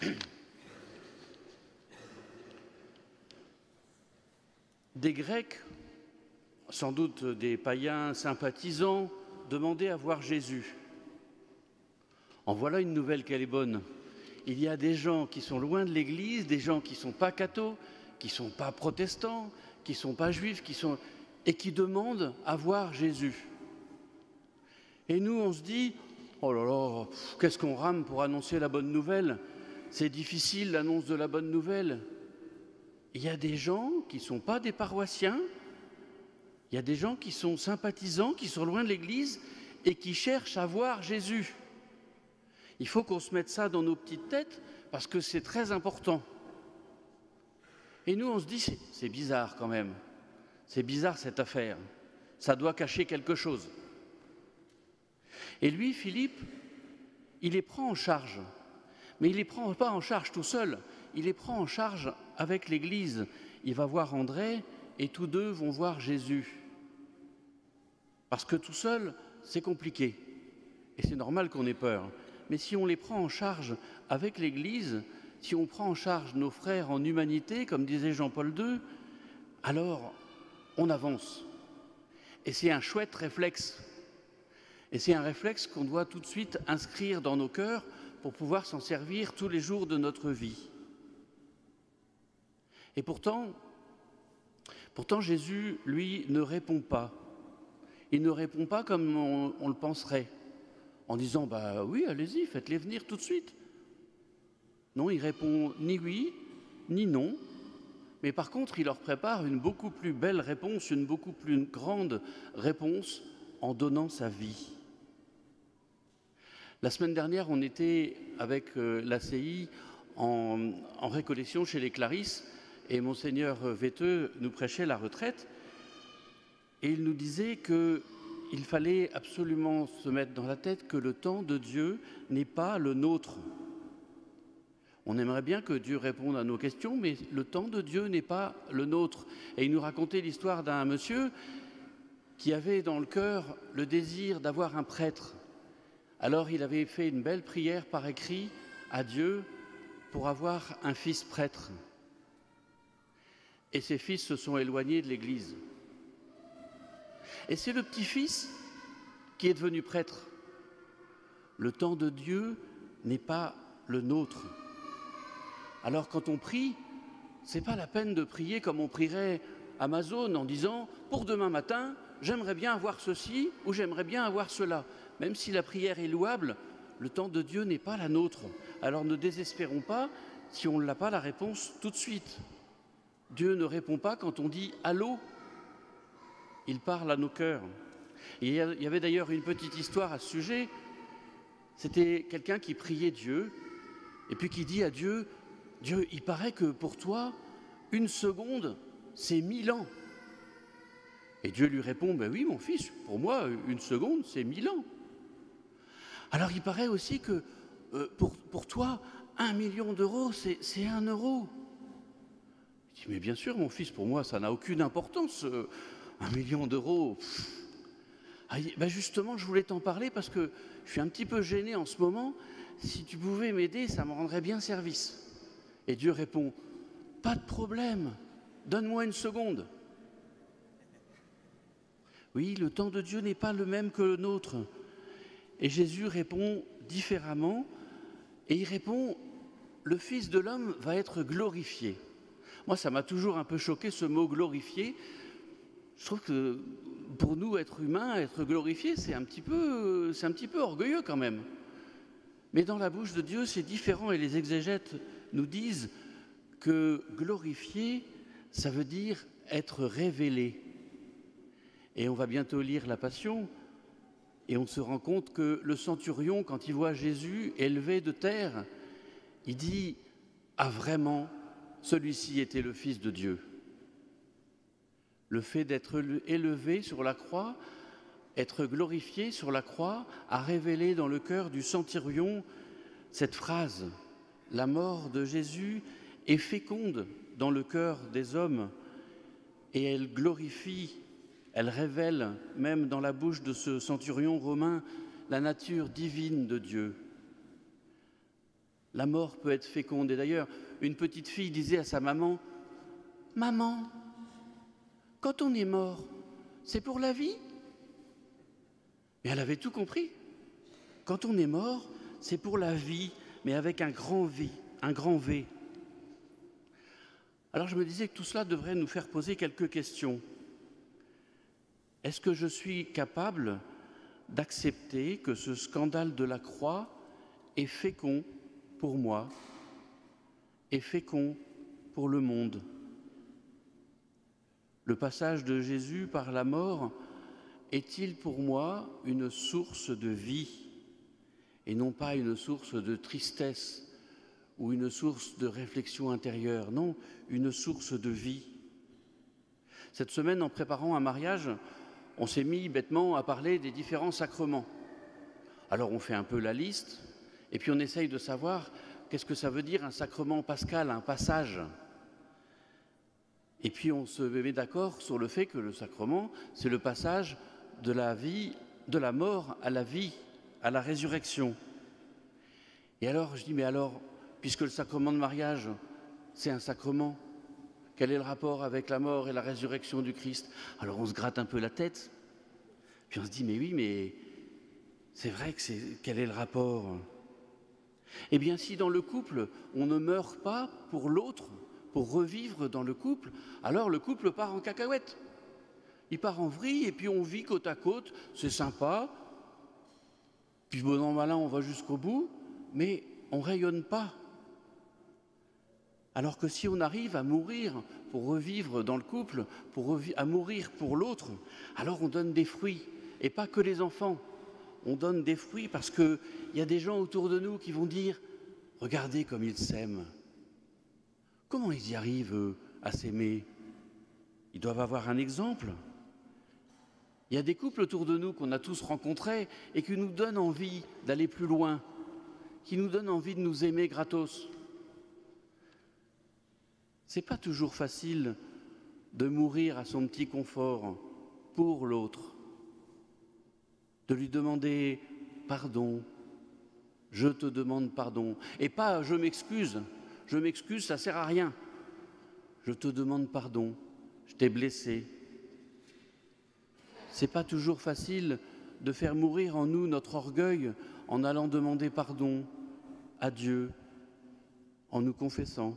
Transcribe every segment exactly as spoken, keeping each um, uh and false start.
Des Grecs, sans doute des païens sympathisants, demandaient à voir Jésus. En voilà une nouvelle qu'elle est bonne. Il y a des gens qui sont loin de l'Église, des gens qui ne sont pas cathos, qui ne sont pas protestants, qui ne sont pas juifs, qui sont... et qui demandent à voir Jésus. Et nous, on se dit, oh là là, qu'est-ce qu'on rame pour annoncer la bonne nouvelle? C'est difficile, l'annonce de la bonne nouvelle. Il y a des gens qui ne sont pas des paroissiens, il y a des gens qui sont sympathisants, qui sont loin de l'Église et qui cherchent à voir Jésus. Il faut qu'on se mette ça dans nos petites têtes parce que c'est très important. Et nous, on se dit, c'est bizarre quand même. C'est bizarre cette affaire. Ça doit cacher quelque chose. Et lui, Philippe, il les prend en charge. Mais il ne les prend pas en charge tout seul. Il les prend en charge avec l'Église. Il va voir André et tous deux vont voir Jésus. Parce que tout seul, c'est compliqué. Et c'est normal qu'on ait peur. Mais si on les prend en charge avec l'Église, si on prend en charge nos frères en humanité, comme disait Jean-Paul deux, alors on avance. Et c'est un chouette réflexe. Et c'est un réflexe qu'on doit tout de suite inscrire dans nos cœurs pour pouvoir s'en servir tous les jours de notre vie. Et pourtant, pourtant Jésus, lui, ne répond pas. Il ne répond pas comme on, on le penserait, en disant « bah oui, allez-y, faites-les venir tout de suite ». Non, il répond ni oui, ni non, mais par contre, il leur prépare une beaucoup plus belle réponse, une beaucoup plus grande réponse en donnant sa vie. La semaine dernière, on était avec euh, l'A C I en, en récollection chez les Clarisses et Monseigneur Véteux nous prêchait la retraite et il nous disait qu'il fallait absolument se mettre dans la tête que le temps de Dieu n'est pas le nôtre. On aimerait bien que Dieu réponde à nos questions, mais le temps de Dieu n'est pas le nôtre. Et il nous racontait l'histoire d'un monsieur qui avait dans le cœur le désir d'avoir un prêtre. Alors il avait fait une belle prière par écrit à Dieu pour avoir un fils prêtre. Et ses fils se sont éloignés de l'Église. Et c'est le petit-fils qui est devenu prêtre. Le temps de Dieu n'est pas le nôtre. Alors quand on prie, ce n'est pas la peine de prier comme on prierait Amazon en disant « pour demain matin, j'aimerais bien avoir ceci ou j'aimerais bien avoir cela ». Même si la prière est louable, le temps de Dieu n'est pas la nôtre. Alors ne désespérons pas si on n'a pas la réponse tout de suite. Dieu ne répond pas quand on dit « allô ». Il parle à nos cœurs. Et il y avait d'ailleurs une petite histoire à ce sujet. C'était quelqu'un qui priait Dieu et puis qui dit à Dieu « Dieu, il paraît que pour toi, une seconde, c'est mille ans. » Et Dieu lui répond, ben oui, mon fils, pour moi, une seconde, c'est mille ans. Alors, il paraît aussi que euh, pour, pour toi, un million d'euros, c'est un euro. Il dit, mais bien sûr, mon fils, pour moi, ça n'a aucune importance. Euh, un million d'euros. Ah, ben justement, je voulais t'en parler parce que je suis un petit peu gêné en ce moment. Si tu pouvais m'aider, ça me rendrait bien service. Et Dieu répond, pas de problème, donne-moi une seconde. Oui, le temps de Dieu n'est pas le même que le nôtre. Et Jésus répond différemment, et il répond, le Fils de l'homme va être glorifié. Moi, ça m'a toujours un peu choqué ce mot glorifié. Je trouve que pour nous, être humains, être glorifié, c'est un petit peu, c'est un petit peu orgueilleux quand même. Mais dans la bouche de Dieu, c'est différent, et les exégètes nous disent que glorifier, ça veut dire être révélé. Et on va bientôt lire la Passion, et on se rend compte que le centurion, quand il voit Jésus élevé de terre, il dit « Ah vraiment, celui-ci était le Fils de Dieu ». Le fait d'être élevé sur la croix, être glorifié sur la croix, a révélé dans le cœur du centurion cette phrase « La mort de Jésus est féconde dans le cœur des hommes et elle glorifie ». Elle révèle, même dans la bouche de ce centurion romain, la nature divine de Dieu. La mort peut être féconde. Et d'ailleurs, une petite fille disait à sa maman, « Maman, quand on est mort, c'est pour la vie ?» Mais elle avait tout compris. Quand on est mort, c'est pour la vie, mais avec un grand V, un grand V. Alors je me disais que tout cela devrait nous faire poser quelques questions. Est-ce que je suis capable d'accepter que ce scandale de la croix est fécond pour moi, est fécond pour le monde? Le passage de Jésus par la mort est-il pour moi une source de vie et non pas une source de tristesse ou une source de réflexion intérieure? Non, une source de vie. Cette semaine, en préparant un mariage, on s'est mis bêtement à parler des différents sacrements. Alors on fait un peu la liste et puis on essaye de savoir qu'est-ce que ça veut dire un sacrement pascal, un passage. Et puis on se met d'accord sur le fait que le sacrement, c'est le passage de la vie, de la mort à la vie, à la résurrection. Et alors je dis, mais alors, puisque le sacrement de mariage, c'est un sacrement, quel est le rapport avec la mort et la résurrection du Christ? Alors on se gratte un peu la tête, puis on se dit, mais oui, mais c'est vrai que c'est... Quel est le rapport? Eh bien, si dans le couple, on ne meurt pas pour l'autre, pour revivre dans le couple, alors le couple part en cacahuète. Il part en vrille et puis on vit côte à côte, c'est sympa, puis bon an, mal an, on va jusqu'au bout, mais on ne rayonne pas. Alors que si on arrive à mourir pour revivre dans le couple, pour à mourir pour l'autre, alors on donne des fruits, et pas que les enfants. On donne des fruits parce qu'il y a des gens autour de nous qui vont dire « Regardez comme ils s'aiment. Comment ils y arrivent, eux, à s'aimer? Ils doivent avoir un exemple. » Il y a des couples autour de nous qu'on a tous rencontrés et qui nous donnent envie d'aller plus loin, qui nous donnent envie de nous aimer gratos. C'est pas toujours facile de mourir à son petit confort pour l'autre, de lui demander pardon, je te demande pardon, et pas je m'excuse, je m'excuse, ça sert à rien. Je te demande pardon, je t'ai blessé. C'est pas toujours facile de faire mourir en nous notre orgueil en allant demander pardon à Dieu, en nous confessant.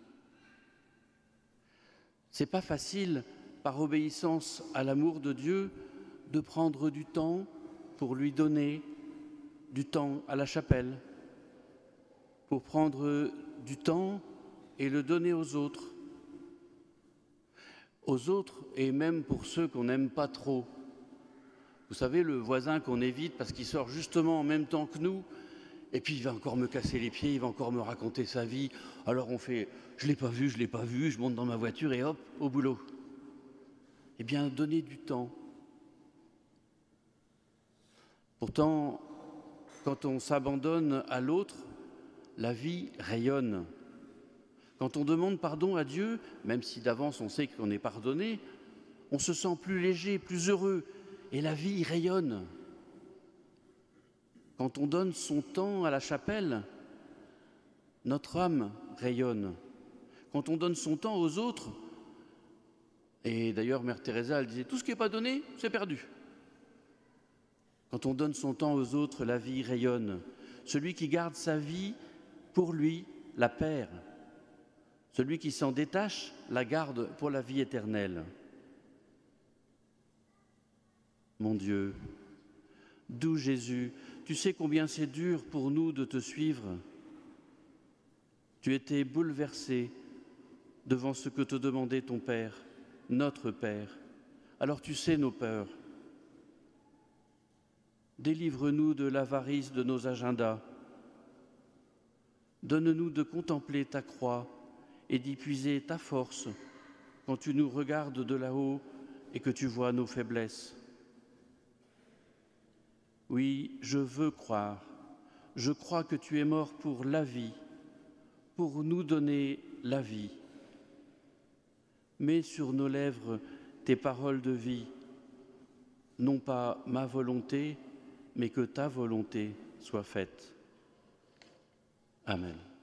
C'est pas facile, par obéissance à l'amour de Dieu, de prendre du temps pour lui donner du temps à la chapelle, pour prendre du temps et le donner aux autres, aux autres et même pour ceux qu'on n'aime pas trop. Vous savez, le voisin qu'on évite parce qu'il sort justement en même temps que nous, et puis il va encore me casser les pieds, il va encore me raconter sa vie. Alors on fait, je ne l'ai pas vu, je ne l'ai pas vu, je monte dans ma voiture et hop, au boulot. Eh bien, donner du temps. Pourtant, quand on s'abandonne à l'autre, la vie rayonne. Quand on demande pardon à Dieu, même si d'avance on sait qu'on est pardonné, on se sent plus léger, plus heureux, et la vie rayonne. Quand on donne son temps à la chapelle, notre âme rayonne. Quand on donne son temps aux autres, et d'ailleurs Mère Teresa, elle disait, tout ce qui n'est pas donné, c'est perdu. Quand on donne son temps aux autres, la vie rayonne. Celui qui garde sa vie, pour lui, la perd. Celui qui s'en détache, la garde pour la vie éternelle. Mon Dieu, doux Jésus, tu sais combien c'est dur pour nous de te suivre. Tu étais bouleversé devant ce que te demandait ton Père, notre Père. Alors tu sais nos peurs. Délivre-nous de l'avarice de nos agendas. Donne-nous de contempler ta croix et d'y puiser ta force quand tu nous regardes de là-haut et que tu vois nos faiblesses. Oui, je veux croire. Je crois que tu es mort pour la vie, pour nous donner la vie. Mets sur nos lèvres tes paroles de vie, non pas ma volonté, mais que ta volonté soit faite. Amen.